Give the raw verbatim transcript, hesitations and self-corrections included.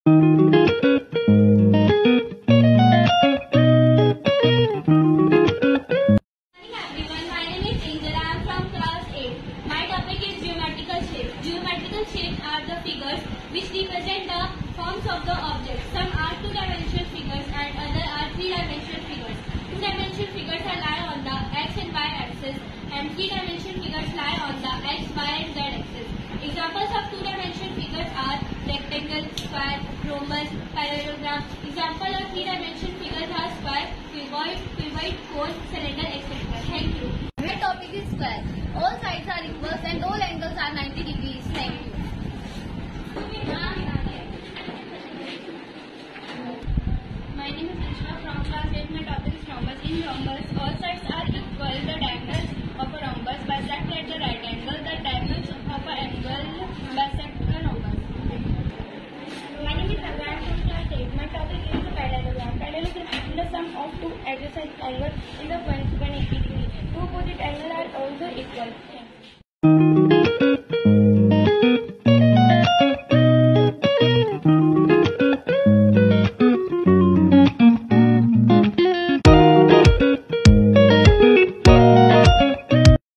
Geometrical shapes are the figures which represent the forms of the object. Some are two-dimensional figures and other are three-dimensional figures. Two-dimensional figures are lie on the x and y axis, and three-dimensional figures lie on the x, y and z axis. Examples of two-dimensional figures are rectangle, square, rhombus, parallelogram. Example of three-dimensional figures are square, cuboid, cuboid, cone, cylinder, et cetera. Thank you. My topic is square. All sides are equal and all angles are ninety degrees. Thank you. My name is Vishwakarma from class eight. My topic is rhombus. In rhombus, all sides are equal. The diagonals of a rhombus bisect at the right angle. The diagonals of an angle bisect a rhombus. My name is Nagar from class eight. My topic is the parallelogram. Parallelogram is the sum of two adjacent angles in the one hundred eighty degree. Two opposite angles are also equal. Thanks.